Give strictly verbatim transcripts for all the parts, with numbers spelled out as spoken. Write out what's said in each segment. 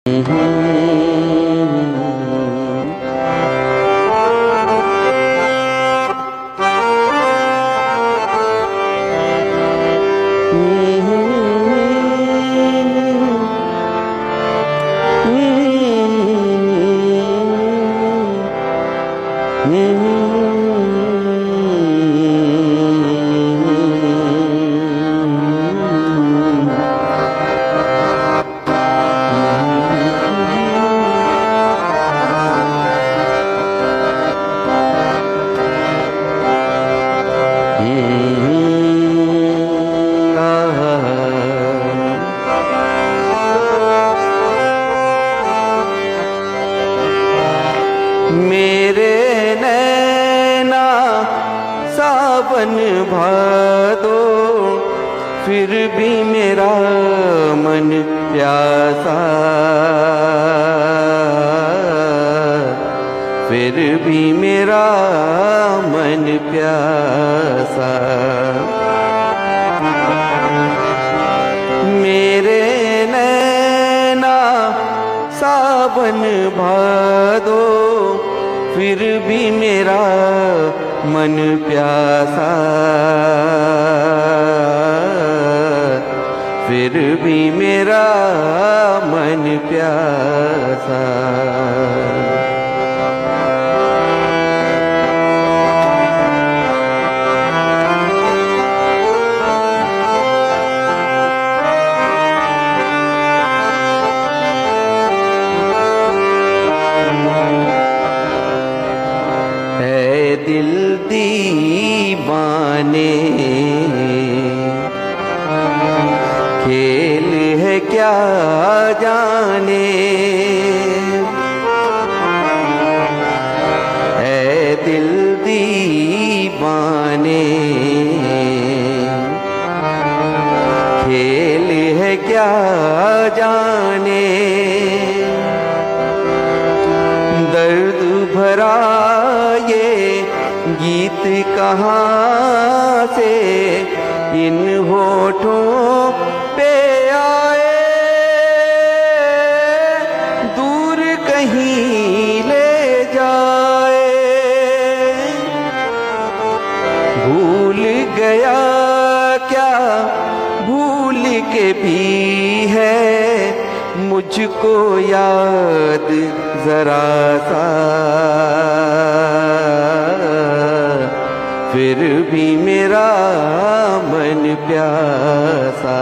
मेरे नैना सावन भादो, फिर भी मेरा मन प्यासा, फिर भी मेरा मन प्यासा। मेरे नैना सावन भादो, फिर भी मेरा मन प्यासा, फिर भी मेरा मन प्यासा। दिल दीवाने, खेल है क्या जाने, ऐ दिल दीवाने, खेल है क्या जाने। दर्द भरा ये गीत कहाँ से इन होठों पे आए, दूर कहीं ले जाए। भूल गया क्या भूल के भी है मुझको याद जरा सा, फिर भी मेरा मन प्यासा।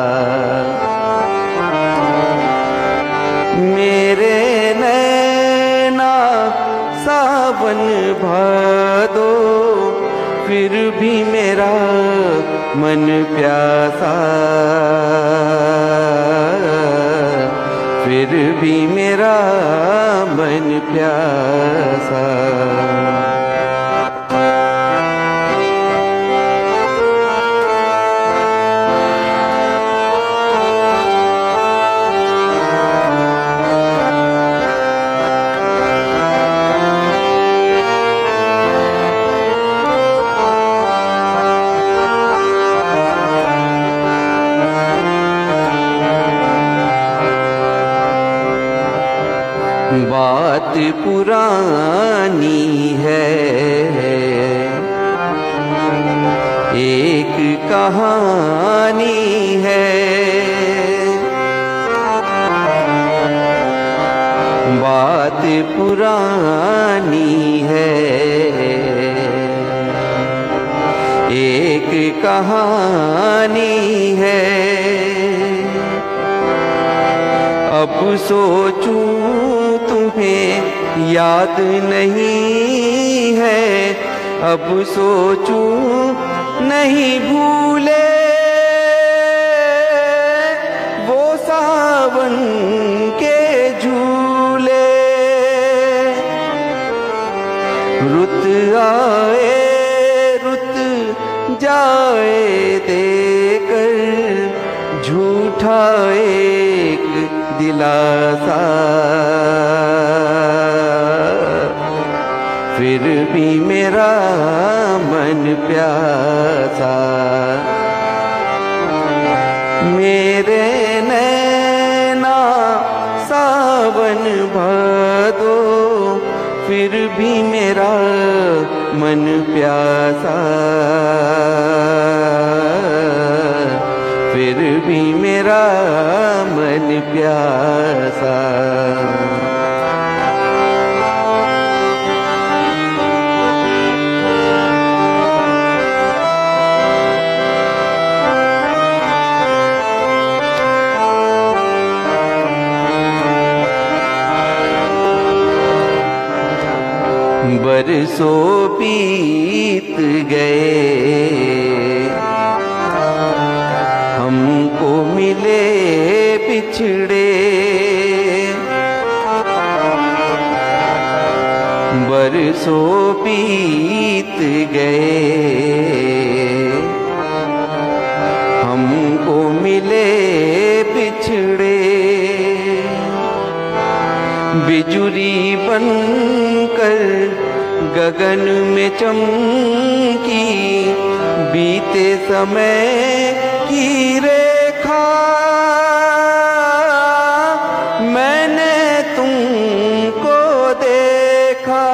मेरे नैना सावन भादो, फिर भी मेरा मन प्यासा, फिर भी मेरा मन प्यासा। बात पुरानी है, एक कहानी है। बात पुरानी है, एक कहानी है। अब सोचूं तुम्हें याद नहीं है, अब सोचूं नहीं भूले वो सावन के झूले। रुत आए रुत जाए देकर झूठा एक दिलासा, फिर भी मेरा मन प्यासा। मेरे नैना सावन सावन भादो फिर भी मेरा मन प्यासा, फिर भी मेरा मन प्यासा। बरसों बीत गए हमको मिले बिछड़े, बरसों बीत गए हमको मिले बिछड़े। बिजुली बनकर गगन में चमकी बीते समय की रेखा, मैंने तुमको देखा।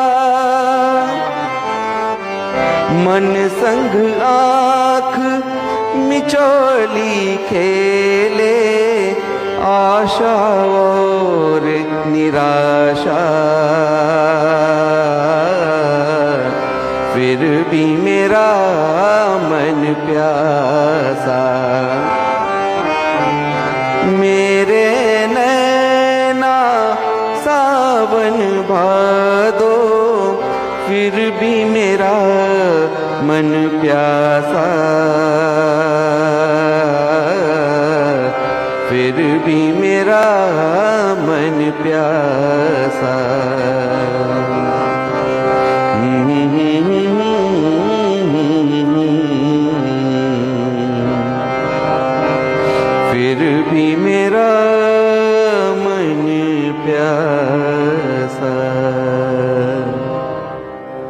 मन संग आँख मिचौली खेले, आशा और निराशा, फिर भी मेरा मन प्यासा। मेरे नैना सावन भादो फिर भी मेरा मन प्यासा, फिर भी मेरा मन प्यासा। फिर भी मेरा